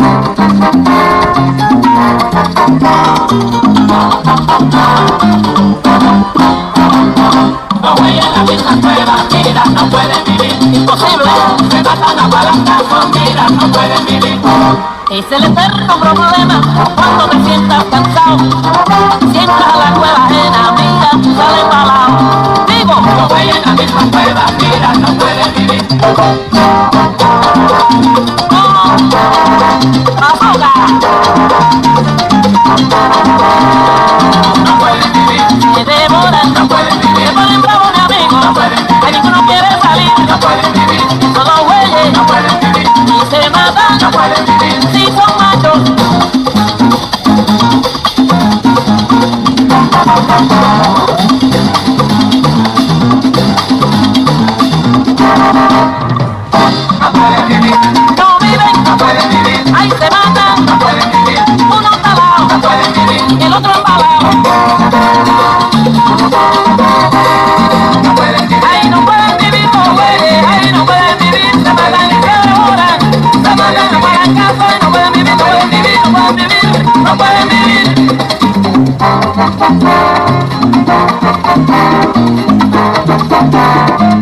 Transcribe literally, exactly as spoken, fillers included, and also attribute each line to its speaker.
Speaker 1: Los güeyes en la misma cueva, mira, no pueden vivir. Imposible, se matan a palangazos, mira, no pueden vivir.
Speaker 2: Es el eterno problema cuando te sientas cansado. Si entras a la cueva ajena, mira, tú sales palao. Digo,
Speaker 1: los güeyes en la misma cueva, mira, no pueden vivir.
Speaker 2: ¡Afoga!
Speaker 1: No pueden vivir,
Speaker 2: te devoran,
Speaker 1: no pueden vivir,
Speaker 2: te ponen bravo mi amigo,
Speaker 1: no pueden vivir,
Speaker 2: hay ninguno quiere salir,
Speaker 1: no pueden vivir,
Speaker 2: son los güeyes,
Speaker 1: no pueden vivir,
Speaker 2: y se matan,
Speaker 1: no pueden vivir,
Speaker 2: si son machos.
Speaker 1: no pueden vivir,
Speaker 2: No viven,
Speaker 1: no pueden vivir,
Speaker 2: ahí se matan,
Speaker 1: no pueden vivir,
Speaker 2: uno talao,
Speaker 1: no pueden vivir,
Speaker 2: el otro talao.
Speaker 1: no pueden vivir,
Speaker 2: Ahí no pueden vivir los güeyes, ahí no pueden vivir, se matan y se devoran, se matan a palangazos y no pueden vivir, no pueden vivir, no pueden vivir, no pueden vivir.